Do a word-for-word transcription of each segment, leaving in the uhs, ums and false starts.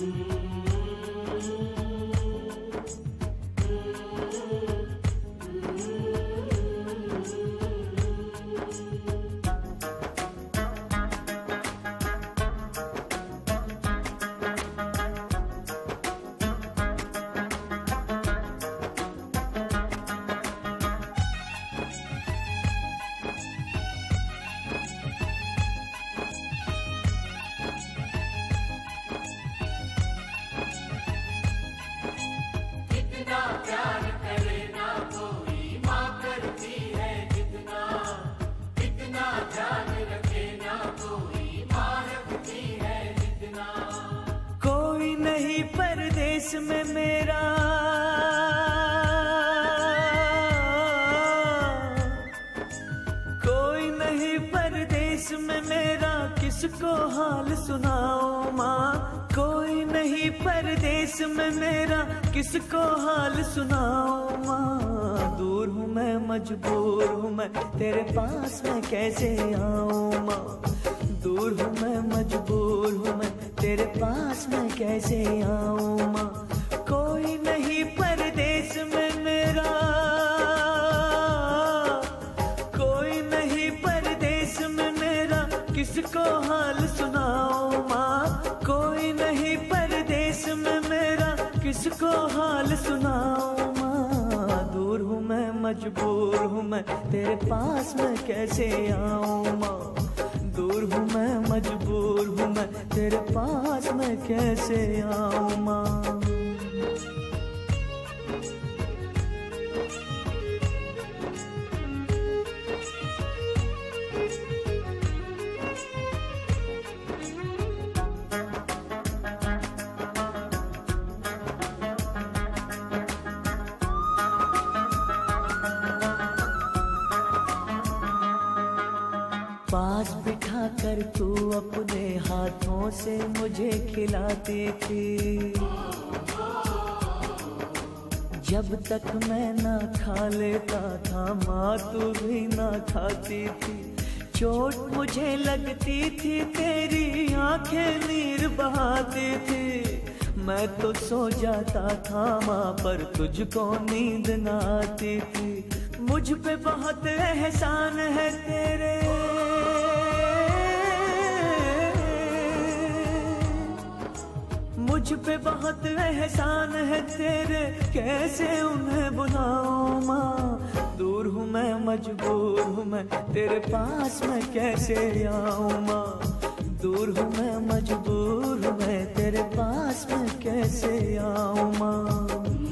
परदेश में मेरा कोई नहीं, परदेश में मेरा किसको हाल सुनाओ माँ। कोई नहीं परदेश में मेरा किसको हाल सुनाओ माँ। दूर हूँ मैं, मजबूर हूँ मैं, तेरे पास मैं कैसे आऊँ माँ। दूर हूँ मैं, मजबूर हूँ मैं, तेरे पास मैं कैसे आऊँ माँ। कोई नहीं परदेश में मेरा, कोई नहीं परदेश में मेरा किसको हाल सुनाओ माँ। कोई नहीं परदेश में मेरा किसको हाल सुनाओ माँ। दूर हूँ मैं, मजबूर हूँ मैं, तेरे पास मैं कैसे आऊँ माँ। दूर हूँ मैं, मजबूर हूँ मैं, तेरे पास मैं कैसे आऊँ माँ। पास बिठा कर तू अपने हाथों से मुझे खिलाती थी। जब तक मैं ना खा लेता था माँ तू भी ना खाती थी। चोट मुझे लगती थी तेरी आंखें नीर बहाती थी। मैं तो सो जाता था माँ पर तुझको नींद ना आती थी। मुझ पे बहुत एहसान है तेरे, मुझ पे बहुत एहसान है तेरे, कैसे उन्हें बुलाऊं माँ। दूर हूँ मैं, मजबूर हूँ मैं, तेरे पास मैं कैसे आऊँ माँ। दूर हूँ मैं, मजबूर हूँ मैं, तेरे पास मैं कैसे आऊँ माँ।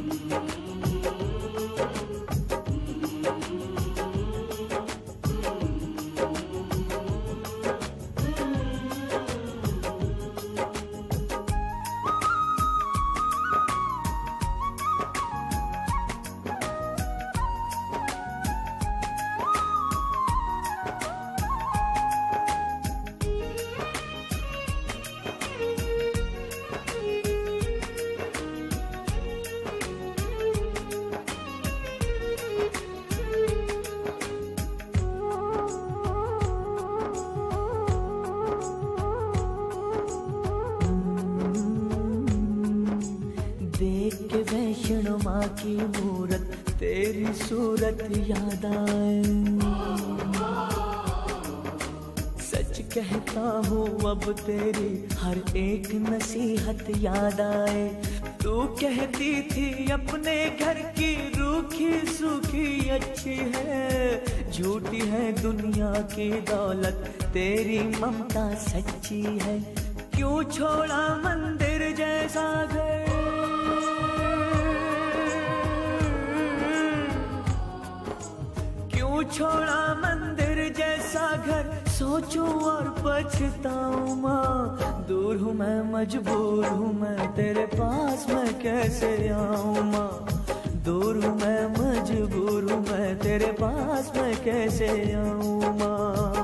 देख के वैष्णो माँ की मूरत तेरी सूरत याद आए। सच कहता हूँ अब तेरी हर एक नसीहत याद आए। तू कहती थी अपने घर की रूखी सूखी अच्छी है। झूठी है दुनिया की दौलत तेरी ममता सच्ची है। क्यों छोड़ा मंदिर जैसा घर, क्यों छोड़ा मंदिर जैसा घर, सोचूं और पछताऊं माँ। दूर हूँ मैं, मजबूर हूँ मैं, तेरे पास मैं कैसे आऊँ माँ। दूर हूँ मैं, मजबूर हूँ मैं, तेरे पास मैं कैसे आऊँ माँ।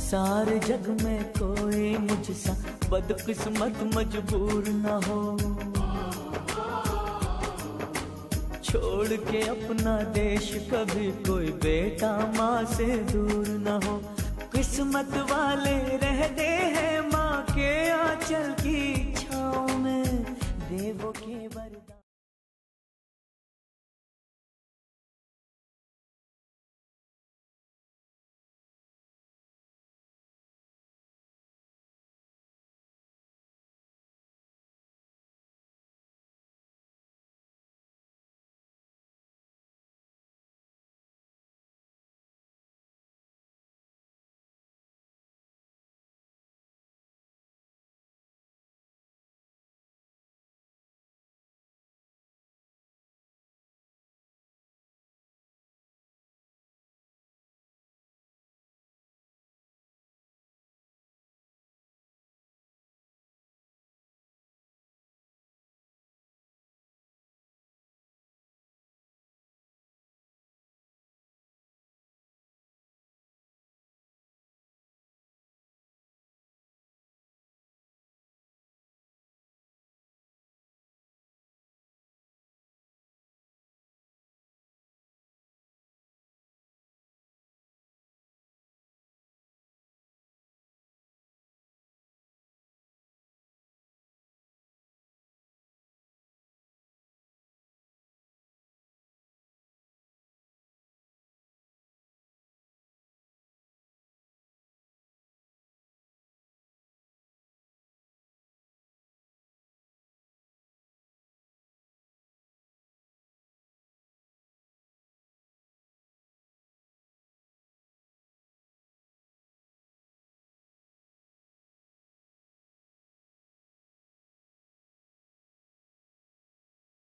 सारे जग में कोई मुझसा बदकिस्मत मजबूर न हो, छोड़ के अपना देश कभी कोई बेटा माँ से दूर न हो। किस्मत वाले रहते हैं माँ के आंचल की छाँव में, देवों के वर